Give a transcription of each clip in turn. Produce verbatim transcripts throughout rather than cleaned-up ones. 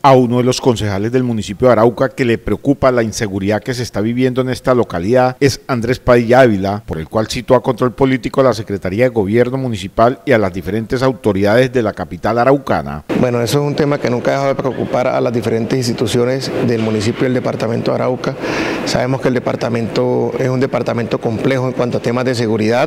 A uno de los concejales del municipio de Arauca que le preocupa la inseguridad que se está viviendo en esta localidad es Andrés Padilla Ávila, por el cual citó a control político a la Secretaría de Gobierno Municipal y a las diferentes autoridades de la capital araucana. Bueno, eso es un tema que nunca ha dejado de preocupar a las diferentes instituciones del municipio y del departamento de Arauca. Sabemos que el departamento es un departamento complejo en cuanto a temas de seguridad.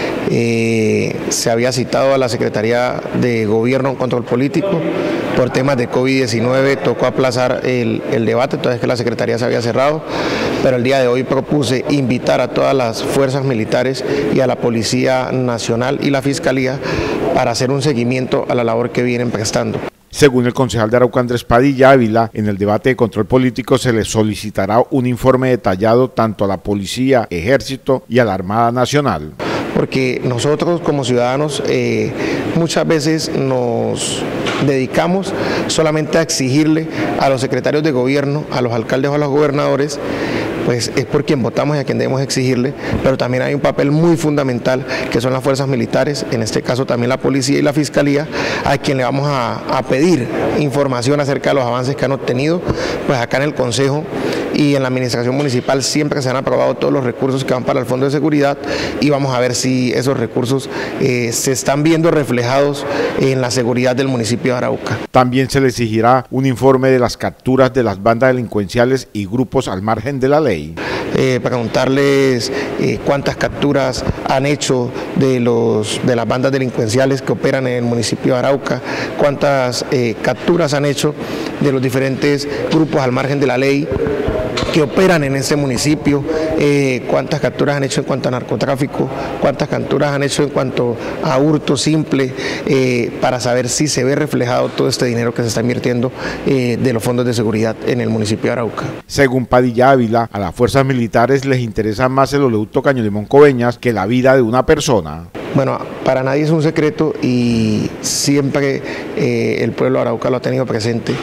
Eh, se había citado a la Secretaría de Gobierno en control político. Por temas de COVID diecinueve tocó aplazar el, el debate, entonces que la Secretaría se había cerrado, pero el día de hoy propuse invitar a todas las fuerzas militares y a la Policía Nacional y la Fiscalía para hacer un seguimiento a la labor que vienen prestando. Según el concejal de Arauca Andrés Padilla Ávila, en el debate de control político se le solicitará un informe detallado tanto a la Policía, Ejército y a la Armada Nacional. Porque nosotros como ciudadanos eh, muchas veces nos dedicamos solamente a exigirle a los secretarios de gobierno, a los alcaldes o a los gobernadores, pues es por quien votamos y a quien debemos exigirle, pero también hay un papel muy fundamental que son las fuerzas militares, en este caso también la policía y la fiscalía, a quien le vamos a, a pedir información acerca de los avances que han obtenido, pues acá en el Consejo y en la administración municipal siempre se han aprobado todos los recursos que van para el Fondo de Seguridad y vamos a ver si esos recursos eh, se están viendo reflejados en la seguridad del municipio de Arauca. También se le exigirá un informe de las capturas de las bandas delincuenciales y grupos al margen de la ley. Eh, preguntarles eh, cuántas capturas han hecho de, los, de las bandas delincuenciales que operan en el municipio de Arauca, cuántas eh, capturas han hecho de los diferentes grupos al margen de la ley que operan en ese municipio, eh, cuántas capturas han hecho en cuanto a narcotráfico, cuántas capturas han hecho en cuanto a hurto simple, eh, para saber si se ve reflejado todo este dinero que se está invirtiendo eh, de los fondos de seguridad en el municipio de Arauca. Según Padilla Ávila, a las fuerzas militares les interesa más el oleoducto Caño Limón Coveñas que la vida de una persona. Bueno, para nadie es un secreto y siempre eh, el pueblo de Arauca lo ha tenido presente,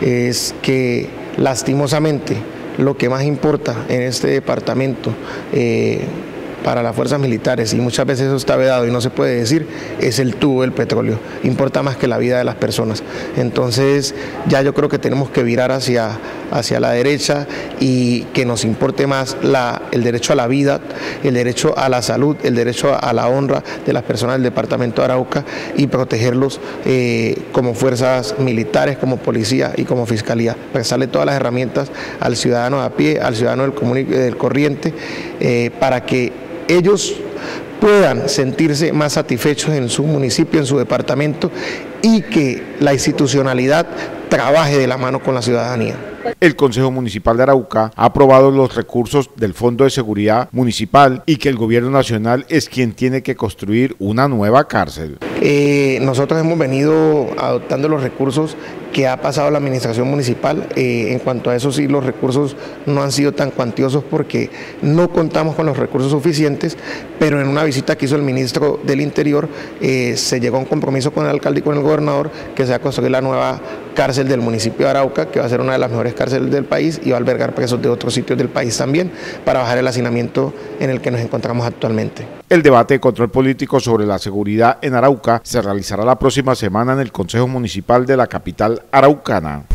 es que lastimosamente lo que más importa en este departamento eh, para las fuerzas militares, y muchas veces eso está vedado y no se puede decir, es el tubo del petróleo. Importa más que la vida de las personas. Entonces ya yo creo que tenemos que virar hacia, hacia la derecha y que nos importe más la, el derecho a la vida, el derecho a la salud, el derecho a la honra de las personas del departamento de Arauca y protegerlos eh, como fuerzas militares, como policía y como fiscalía. Prestarle todas las herramientas al ciudadano de a pie, al ciudadano del, común, del corriente, eh, para que ellos puedan sentirse más satisfechos en su municipio, en su departamento y que la institucionalidad trabaje de la mano con la ciudadanía. El Consejo Municipal de Arauca ha aprobado los recursos del Fondo de Seguridad Municipal y que el Gobierno Nacional es quien tiene que construir una nueva cárcel. Eh, nosotros hemos venido adoptando los recursos que ha pasado la administración municipal. Eh, en cuanto a eso sí, los recursos no han sido tan cuantiosos porque no contamos con los recursos suficientes, pero en una visita que hizo el ministro del Interior eh, se llegó a un compromiso con el alcalde y con el gobernador que se va a construir la nueva cárcel del municipio de Arauca, que va a ser una de las mejores cárceles del país y va a albergar presos de otros sitios del país también, para bajar el hacinamiento en el que nos encontramos actualmente. El debate de control político sobre la seguridad en Arauca se realizará la próxima semana en el Consejo Municipal de la capital araucana.